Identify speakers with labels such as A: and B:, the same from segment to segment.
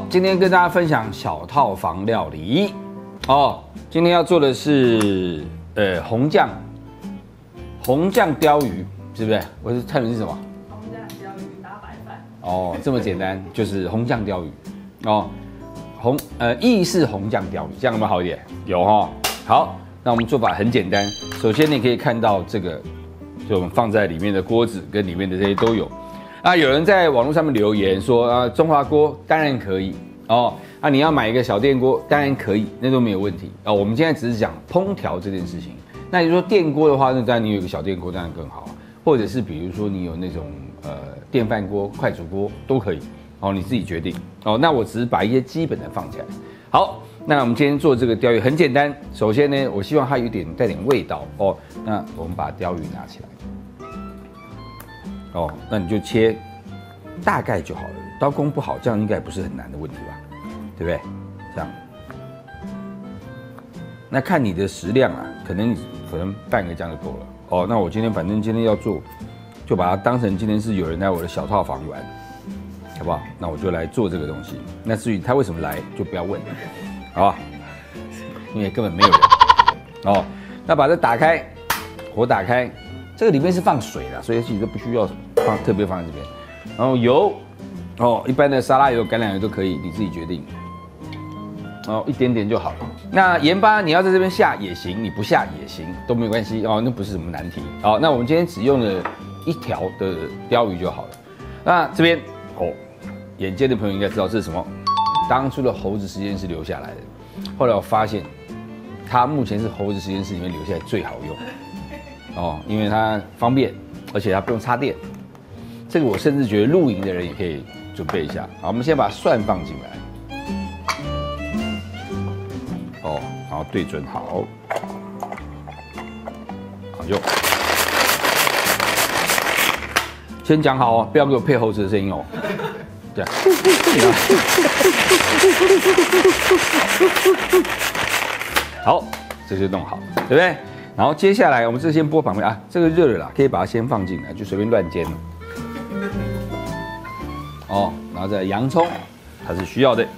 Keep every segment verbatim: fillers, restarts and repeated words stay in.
A: 今天跟大家分享小套房料理哦。今天要做的是呃红酱红酱鲷鱼，是不是？我是菜名是什么？
B: 红酱鲷鱼搭白饭。
A: 哦，这么简单，就是红酱鲷鱼哦。红呃意式红酱鲷鱼，这样有没有好一点？有哈、哦。好，那我们做法很简单。首先你可以看到这个，就我们放在里面的锅子跟里面的这些都有。啊，有人在网络上面留言说啊，中华锅当然可以哦。啊，你要买一个小电锅当然可以，那都没有问题哦。我们现在只是讲烹调这件事情。那你说电锅的话，那当然你有一个小电锅当然更好，或者是比如说你有那种呃电饭锅、快煮锅都可以哦，你自己决定哦。那我只是把一些基本的放起来。好，那我们今天做这个鲷鱼很简单。首先呢，我希望它有点带点味道哦。那我们把鲷鱼拿起来。哦，那你就切大概就好了，刀工不好，这样应该不是很难的问题吧，对不对？这样，那看你的食量啊，可能可能半个这样就够了。哦，那我今天反正今天要做，就把它当成今天是有人来我的小套房玩，好不好？那我就来做这个东西。那至于他为什么来，就不要问了，好吧？因为根本没有人。哦，那把这打开，火打开。这个里面是放水的，所以其实都不需要放特别放在这边。然后油，哦，一般的沙拉油、橄榄油都可以，你自己决定。哦，一点点就好了。那盐巴你要在这边下也行，你不下也行，都没有关系哦，那不是什么难题。好，那我们今天只用了一条的鲷鱼就好了。那这边哦，眼尖的朋友应该知道这是什么？当初的猴子实验室留下来的。后来我发现，它目前是猴子实验室里面留下来最好用。哦，因为它方便，而且它不用插电。这个我甚至觉得露营的人也可以准备一下。好，我们先把蒜放进来。哦，然后对准好，好就。先讲好哦，不要给我配猴子的声音哦。这样。好，这就弄好，对不对？然后接下来我们这先拨旁边啊，这个热了啦，可以把它先放进来，就随便乱煎了。哦，然后再洋葱，它是需要的。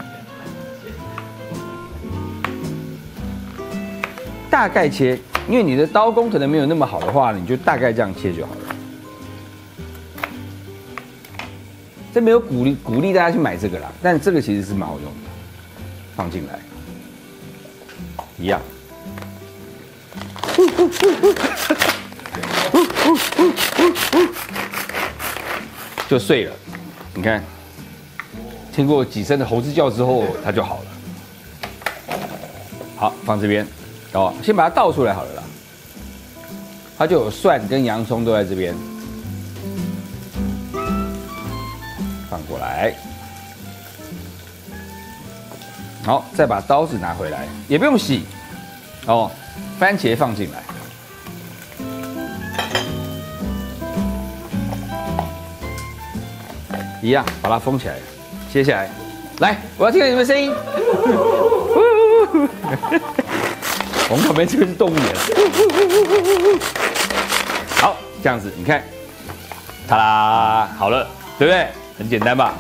A: 大概切，因为你的刀工可能没有那么好的话，你就大概这样切就好了。这没有鼓励鼓励大家去买这个啦，但这个其实是蛮好用的，放进来，一样。就碎了，你看，听过几声的猴子叫之后，它就好了。好，放这边，哦，先把它倒出来好了啦。它就有蒜跟洋葱都在这边，放过来。好，再把刀子拿回来，也不用洗，哦。番茄放进来，一样把它封起来。接下来，来，我要听你们声音。我们旁边这边是动物园。好，这样子，你看，ta啦，好了，对不对？很简单吧？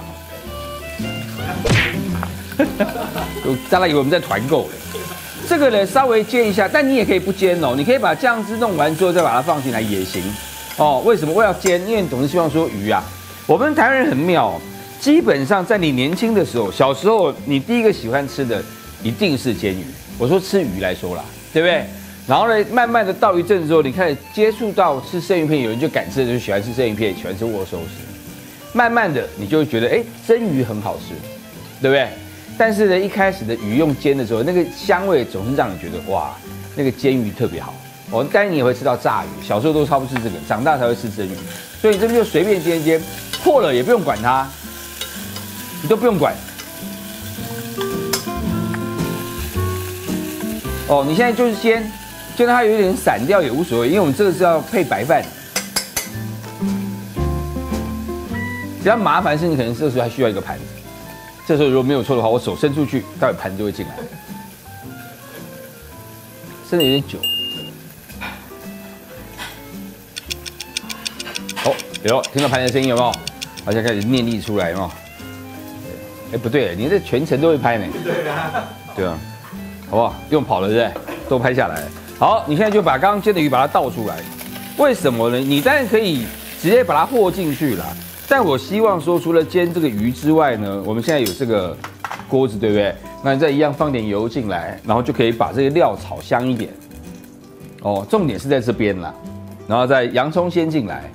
A: 大家以为我们在团购嘞。这个呢稍微煎一下，但你也可以不煎哦，你可以把酱汁弄完之后再把它放进来也行哦。为什么我要煎？因为总是希望说鱼啊，我们台湾人很妙哦，基本上在你年轻的时候，小时候你第一个喜欢吃的一定是煎鱼。我说吃鱼来说啦，对不对？然后呢，慢慢的到一阵之后，你开始接触到吃生鱼片，有人就敢吃，就喜欢吃生鱼片，喜欢吃握寿司。慢慢的，你就会觉得，哎，蒸鱼很好吃，对不对？但是呢，一开始的鱼用煎的时候，那个香味总是让你觉得哇，那个煎鱼特别好。哦，当然你也会吃到炸鱼，小时候都差不多吃这个，长大才会吃蒸鱼。所以你这边就随便煎一煎，破了也不用管它，你都不用管。哦，你现在就是煎，煎到它有点散掉也无所谓，因为我们这个是要配白饭。比较麻烦是你可能这时候还需要一个盘子。这时候如果没有错的话，我手伸出去，待会盘就会进来。伸的有点久。哦，有听到盘的声音有没有？好像开始念力出来有没有？ 哎，不对，你这全程都会拍呢。对啊，对啊，好不好？用跑了对不对？都拍下来。好，你现在就把刚刚煎的鱼把它倒出来。为什么呢？你当然可以直接把它和进去啦，但我希望说，除了煎这个鱼之外呢，我们现在有这个锅子，对不对？那你再一样放点油进来，然后就可以把这个料炒香一点。哦，重点是在这边啦，然后再洋葱先进来。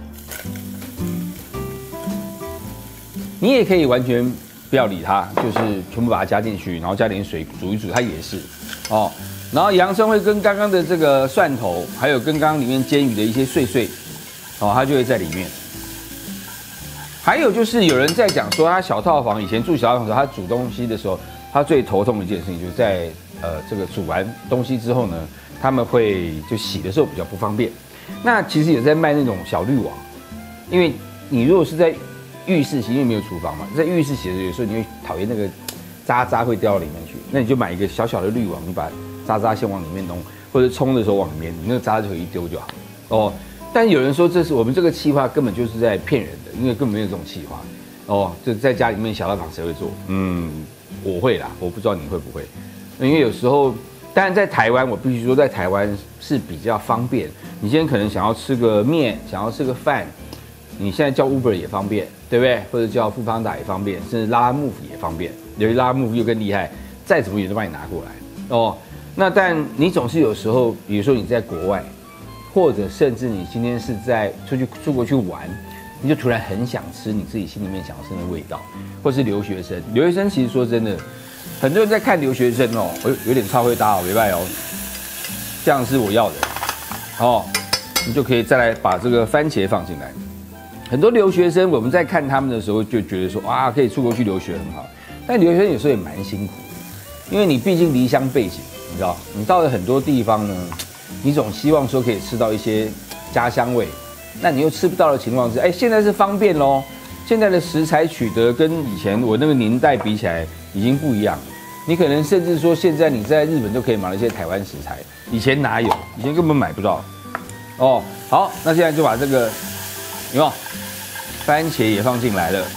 A: 你也可以完全不要理它，就是全部把它加进去，然后加点水煮一煮，它也是哦。然后洋葱会跟刚刚的这个蒜头，还有跟刚刚里面煎鱼的一些碎碎，哦，它就会在里面。还有就是有人在讲说，他小套房以前住小套房的时候，他煮东西的时候，他最头痛的一件事情就是在呃这个煮完东西之后呢，他们会就洗的时候比较不方便。那其实有在卖那种小滤网，因为你如果是在浴室洗，因为没有厨房嘛，在浴室洗的时候，有时候你会讨厌那个渣渣会掉到里面去，那你就买一个小小的滤网，你把渣渣先往里面弄，或者冲的时候往里面，你那个渣就可以一丢就好哦。但有人说这是我们这个企划根本就是在骗人的，因为根本没有这种企划哦。就在家里面小套房谁会做？嗯，我会啦，我不知道你会不会，因为有时候，当然在台湾，我必须说在台湾是比较方便。你今天可能想要吃个面，想要吃个饭，你现在叫 Uber 也方便，对不对？或者叫富邦达也方便，甚至拉拉 Move 也方便。由于拉拉 Move 又更厉害，再怎么也都帮你拿过来哦。那但你总是有时候，比如说你在国外，或者甚至你今天是在出去出国去玩，你就突然很想吃你自己心里面想吃的味道，或是留学生。留学生其实说真的，很多人在看留学生哦，有有点超会搭哦，没办法哦，这样是我要的哦，你就可以再来把这个番茄放进来。很多留学生我们在看他们的时候就觉得说啊，可以出国去留学很好，但留学生有时候也蛮辛苦的，因为你毕竟离乡背景，你知道，你到了很多地方呢，你总希望说可以吃到一些家乡味，那你又吃不到的情况是，哎，现在是方便咯，现在的食材取得跟以前我那个年代比起来已经不一样了。你可能甚至说现在你在日本都可以买到一些台湾食材，以前哪有？以前根本买不到。哦，好，那现在就把这个有没有番茄也放进来了？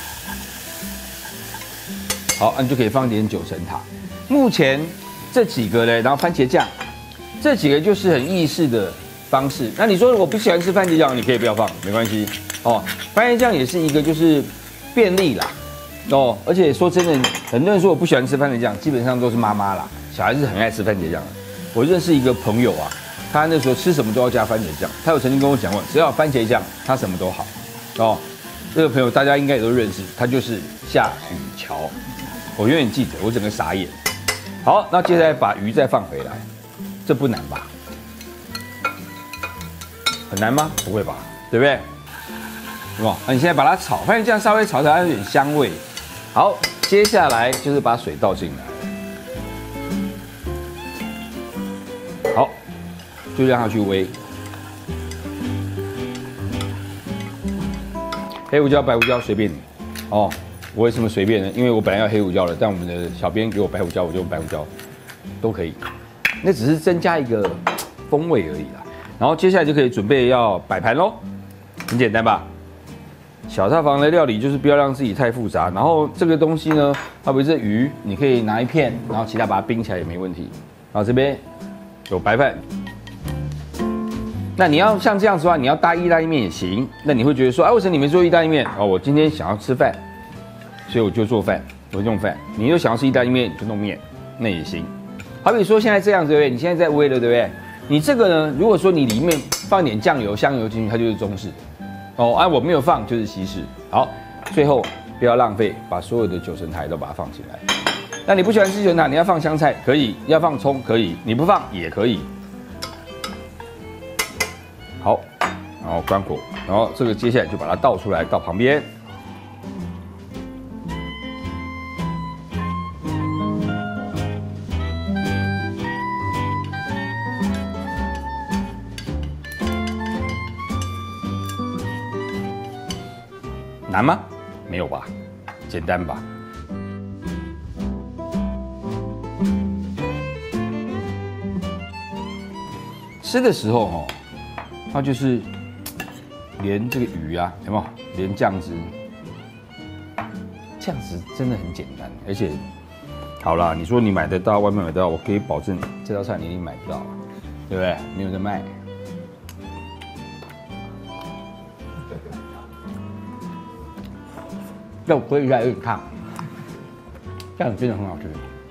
A: 好，那你就可以放一点九层塔。目前这几个呢，然后番茄酱，这几个就是很意式的方式。那你说我不喜欢吃番茄酱，你可以不要放，没关系哦。番茄酱也是一个就是便利啦，哦，而且说真的，很多人说我不喜欢吃番茄酱，基本上都是妈妈啦，小孩子很爱吃番茄酱。我认识一个朋友啊，他那时候吃什么都要加番茄酱，他有曾经跟我讲过，只要有番茄酱，他什么都好。哦，这个朋友大家应该也都认识，他就是夏雨乔，我永远记得，我整个傻眼。好，那接下来把鱼再放回来，这不难吧？很难吗？不会吧，对不对？是吧？那你现在把它炒，发现这样稍微炒起来有点香味。好，接下来就是把水倒进来，好，就让它去煨。黑胡椒、白胡椒随便你哦。我为什么随便呢？因为我本来要黑胡椒的，但我们的小编给我白胡椒，我就用白胡椒，都可以。那只是增加一个风味而已啦。然后接下来就可以准备要摆盘喽，很简单吧？小套房的料理就是不要让自己太复杂。然后这个东西呢，好比这鱼，你可以拿一片，然后其他把它冰起来也没问题。然后这边有白饭。那你要像这样子的话，你要搭意大利面也行。那你会觉得说，哎、啊，为什么你没做意大利面？哦，我今天想要吃饭，所以我就做饭，我就用饭。你又想要吃意大利面，你就弄面，那也行。好比说现在这样子，对不对？你现在在煨了，对不对？你这个呢，如果说你里面放点酱油、香油进去，它就是中式的。哦，啊，我没有放就是西式。好，最后不要浪费，把所有的九层塔都把它放进来。那你不喜欢吃九层塔，你要放香菜可以，要放葱可以，你不放也可以。好，然后关火，然后这个接下来就把它倒出来到旁边。难吗？没有吧，简单吧。吃的时候哦，它就是连这个鱼啊，有没有？连酱汁， 这样子真的很简单，而且好啦，你说你买得到，外面买得到，我可以保证这道菜你一定买不到，对不对？没有在卖。要回一下有点烫，这样真的很好吃。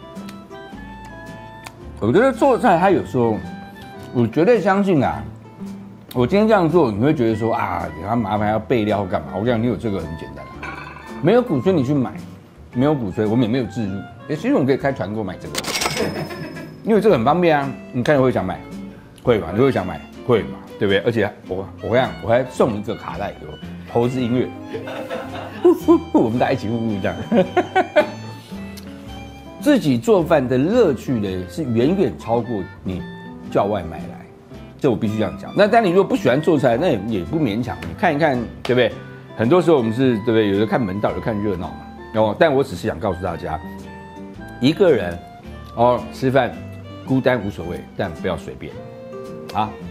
A: 我觉得做菜，它有时候，我绝对相信啊。我今天这样做，你会觉得说啊，给他麻烦要备料或干嘛？我讲你有这个很简单啊，没有鼓吹你去买，没有鼓吹，我们也没有置入。哎，其实我们可以开团购买这个，因为这个很方便啊。你看你会想买，会嘛？你会想买，会嘛？对不对？而且我我跟你讲，我还送一个卡带，有投资音乐，我们大家一起呼呼这样。自己做饭的乐趣呢，是远远超过你叫外卖来。这我必须这样讲。那但你如果不喜欢做菜，那也也不勉强。你看一看，对不对？很多时候我们是对不对？有的看门道，有的看热闹嘛。哦，但我只是想告诉大家，一个人哦吃饭孤单无所谓，但不要随便啊。